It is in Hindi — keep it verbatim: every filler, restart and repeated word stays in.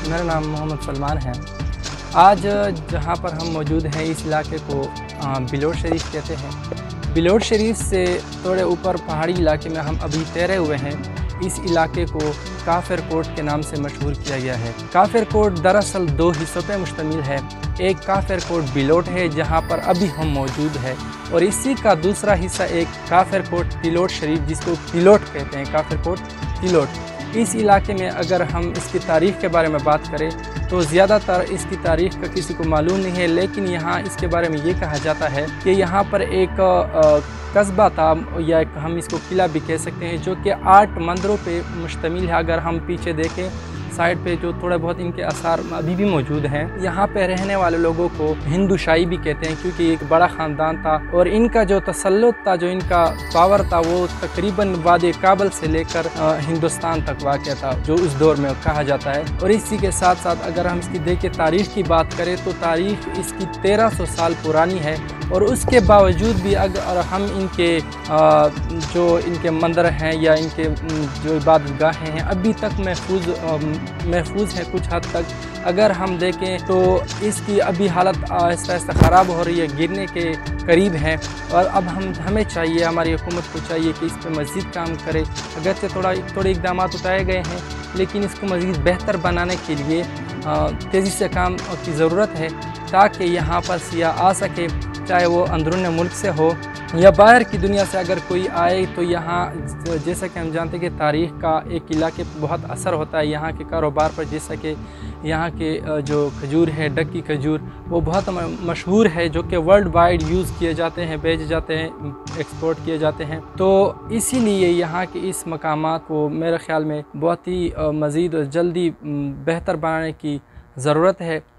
मेरा नाम मोहम्मद सलमान है। आज जहाँ पर हम मौजूद हैं इस इलाके को बिलोट शरीफ कहते हैं। बिलोट शरीफ से थोड़े ऊपर पहाड़ी इलाके में हम अभी तैरे हुए हैं। इस इलाके को काफिर कोट के नाम से मशहूर किया गया है। काफिर कोट दरअसल दो हिस्सों पर मुश्तमिल है। एक काफिर कोट बिलोट है जहाँ पर अभी हम मौजूद हैं, और इसी का दूसरा हिस्सा एक काफिर कोट तिलोट शरीफ जिसको तिलोट कहते हैं, काफिर कोट तिलोट। इस इलाके में अगर हम इसकी तारीख़ के बारे में बात करें तो ज़्यादातर इसकी तारीख़ का किसी को मालूम नहीं है, लेकिन यहाँ इसके बारे में ये कहा जाता है कि यहाँ पर एक कस्बा था, या हम इसको किला भी कह सकते हैं, जो कि आठ मंदिरों पे मुश्तमिल है। अगर हम पीछे देखें साइड पे जो थोड़ा बहुत इनके आसार अभी भी मौजूद हैं। यहाँ पे रहने वाले लोगों को हिंदू शाही भी कहते हैं, क्योंकि एक बड़ा ख़ानदान था और इनका जो तसल्लुत था, जो इनका पावर था, वो तकरीबन वादी काबल से लेकर हिंदुस्तान तक वाक़या था, जो उस दौर में कहा जाता है। और इसी के साथ साथ अगर हम इसकी देखें तारीख़ की बात करें तो तारीख़ इसकी तेरह सौ साल पुरानी है, और उसके बावजूद भी अगर हम इनके जो इनके मंदिर हैं या इनके जो इबादत गाहें हैं अभी तक महफूज महफूज है कुछ हद तक। अगर हम देखें तो इसकी अभी हालत आहिस्ता आहिस्ता ख़राब हो रही है, गिरने के करीब है। और अब हम हमें चाहिए, हमारी हुकूमत को चाहिए कि इस पर मज़ीद काम करे। अगरचे थोड़ा थोड़े इक़दाम उठाए गए हैं, लेकिन इसको मज़ीद बेहतर बनाने के लिए तेज़ी से काम की ज़रूरत है, ताकि यहाँ पर सियाह आ सके, चाहे वो अंदरून मुल्क से हो या बाहर की दुनिया से अगर कोई आए। तो यहाँ जैसा कि हम जानते हैं कि तारीख़ का एक इलाके पर बहुत असर होता है यहाँ के कारोबार पर। जैसा कि यहाँ के जो खजूर है, डक्की खजूर, वो बहुत मशहूर है, जो कि वर्ल्ड वाइड यूज़ किए जाते हैं, बेचे जाते हैं, एक्सपोर्ट किए जाते हैं। तो इसीलिए यहाँ के इस मकामात को मेरे ख़्याल में बहुत ही मज़ीद जल्दी बेहतर बनाने की ज़रूरत है।